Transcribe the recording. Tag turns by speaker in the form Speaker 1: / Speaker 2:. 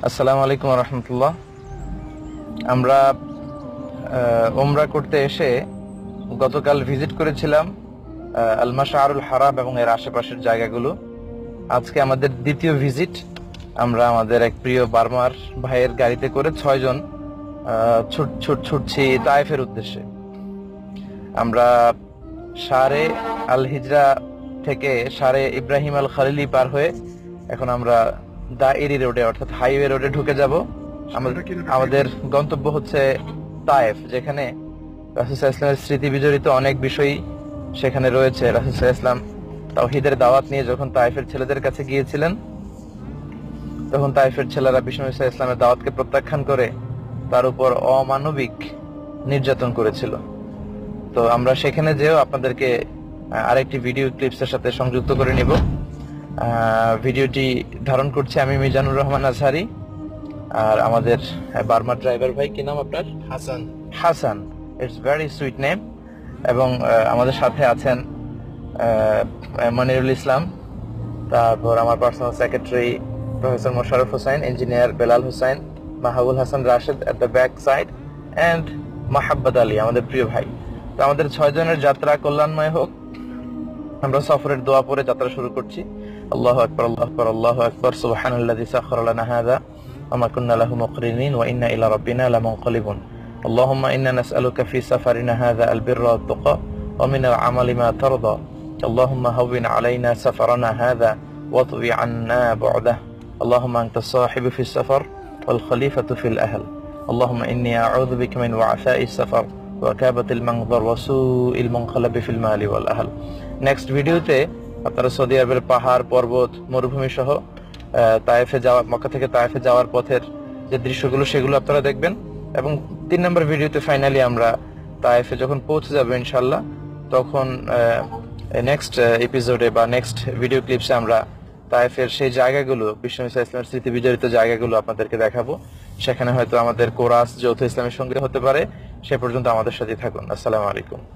Speaker 1: আসসালামু আলাইকুম ওয়া রাহমাতুল্লাহ। আমরা উমরা করতে এসে গতকাল ভিজিট করেছিলাম আল মাশআরুল হারাম এবং এর আশেপাশের জায়গাগুলো। আজকে আমাদের দ্বিতীয় ভিজিট। আমরা আমাদের এক প্রিয় বার্মার ভাইয়ের গাড়িতে করে 6 জন ছুটছি তায়েফের উদ্দেশ্যে। আমরা শারে আল হিজরা থেকে শারে ইব্রাহিম আল খালিলি পার হয়ে এখন আমরা দাইরি রোডে অর্থাৎ হাইওয়ে রোডে ঢুকে যাব। আমাদের গন্তব্য হচ্ছে তায়েফ, যেখানে রাসূল সাল্লাল্লাহু আলাইহি ওয়াসাল্লামের স্মৃতি বিজড়িত অনেক বিষয়ই সেখানে রয়েছে। রাসূল সাল্লাল্লাহু আলাইহি ওয়াসাল্লাম তাওহীদের দাওয়াত নিয়ে যখন তায়েফের ছেলেদের কাছে গিয়েছিলেন, তখন তায়েফের ছেলেরা বিষ্ণু সাল্লাল্লাহু আলাইহি ওয়াসাল্লামের দাওয়াতকে প্রত্যাখ্যান করে তার উপর অমানবিক নির্যাতন করেছিল। তো আমরা সেখানে যেও আপনাদেরকে আরেকটি ভিডিও ক্লিপসের সাথে সংযুক্ত করে নিব। ভিডিওটি ধারণ করছি আমি মিজানুর রহমান আজহারি, আর আমাদের বার্মার ড্রাইভার ভাই, কি নাম আপনার?
Speaker 2: Hasan.
Speaker 1: Hasan, it's very sweet name. এবং আমাদের সাথে আছেন মনিরুল ইসলাম, তারপর আমার personal secretary professor Mosharraf Hossain, engineer Belal Hossain, Mahbul Hasan Rashed at the back side, and Mahabbat Ali আমাদের প্রিয় ভাই। তো আমাদের 6 জনের যাত্রা কল্যাণময় হোক। আমরা সফরের দোয়া পড়ে যাত্রা শুরু করছি। আল্লাহু আকবার, আল্লাহু আকবার, আল্লাহু আকবার, সুবহানাল্লাযী সাখারা লানা হাযা ওয়া মা কুন্না লাহু মুকরিনিন ওয়া ইন্না ইলা রাব্বিনা লামুনকালিবুন। আল্লাহুম্মা ইন্না নাসআলুকা ফি সাফারিনা হাযা আল-বিররা ওয়াত-তাকা ওয়া মিন আল-আমালি মা তারদা। আল্লাহুম্মা হাওবিন আলাইনা সাফারানা হাযা ওয়াতবি আন্না বু'দাহ। আল্লাহুম্মা আনতা সাহিবু ফিস সাফার ওয়াল খলিফাতু ফিল আহল। আল্লাহুম্মা ইন্নী আউযু বিকা মিন ওয়া'সাইস সাফার ওয়া কাবাতিল মানযর ওয়া সুইল মুনকালাবি ফিল মালি ওয়াল আহল। নেক্সট ভিডিওতে আপনারা সৌদি আরবের পাহাড়, পর্বত, মরুভূমি সহ তায়েফে যাওয়া, মক্কা থেকে তায়েফে যাওয়ার পথের যে দৃশ্যগুলো সেগুলো আপনারা দেখবেন। এবং 3 নম্বর ভিডিওতে ফাইনালি আমরা তায়েফে যখন পৌঁছে যাব ইনশাআল্লাহ, তখন নেক্সট এপিসোডে বা নেক্সট ভিডিও ক্লিপসে আমরা তায়েফের সেই জায়গাগুলো, বিষ্ণু ইসলামের স্মৃতি বিজড়িত জায়গাগুলো আপনাদেরকে দেখাবো। সেখানে হয়তো আমাদের কোরাস যৌথ ইসলামের সঙ্গে হতে পারে। সে পর্যন্ত আমাদের সাথে থাকুন। আসসালামু আলাইকুম।